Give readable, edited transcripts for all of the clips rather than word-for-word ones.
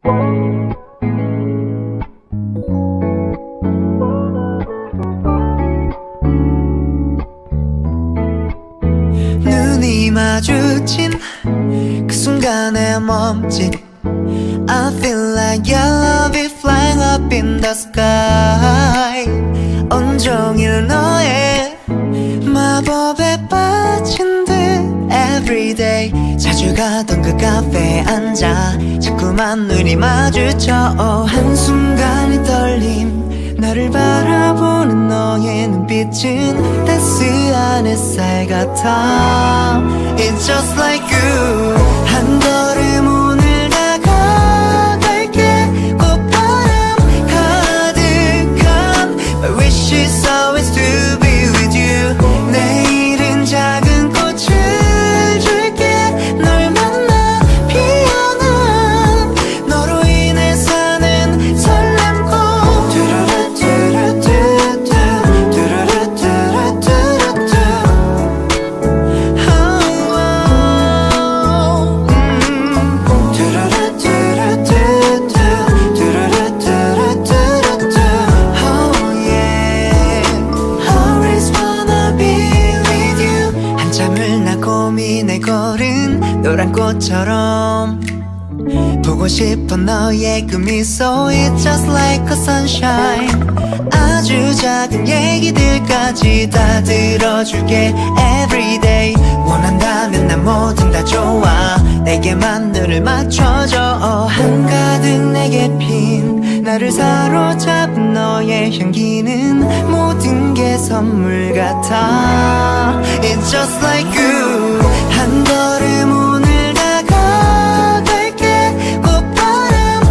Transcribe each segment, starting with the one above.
눈이 마주친 그 순간에 멈칫 I feel like your love is flying up in the sky 온종일 너의 마법에 빠진 듯 everyday 자주 가던 그 카페에 앉아 자꾸만 눈이 마주쳐 한순간의 떨림 나를 바라보는 너의 눈빛은 따스한 햇살 같아 It's just like you 한 걸음 오늘 다가갈게 꽃바람 가득한 My wish is always to be with you 내일은 작은 꽃을 줄게 널 만나 피어난 너로 인해 사는 설렘꽃 고민에 걸은 노란 꽃처럼 보고 싶어 너의 그 미소 It's just like a sunshine 아주 작은 얘기들까지 다 들어줄게 Everyday 원한다면 난 뭐든 다 좋아 내게만 눈을 맞춰줘 한가득 내게 핀 나를 사로잡은 너의 향기는 모든 게 선물 같아 It's just like you 한 걸음 오늘 다가갈게 꽃바람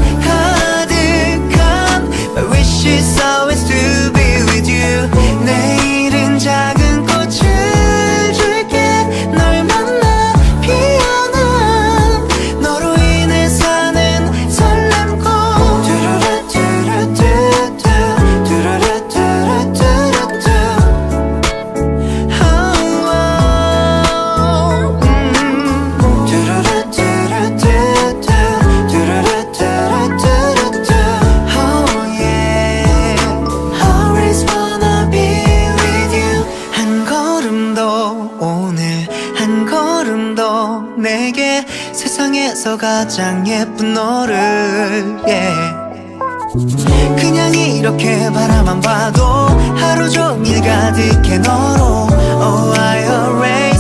가득한 My wish is always to be with you 내일은 작은 꽃을 줄게 널 만나 피어난 너로 인해 사는 설렘꽃 내게 세상에서 가장 예쁜 너를 yeah. 그냥 이렇게 바라만 봐도 하루 종일 가득해 너로 Oh I already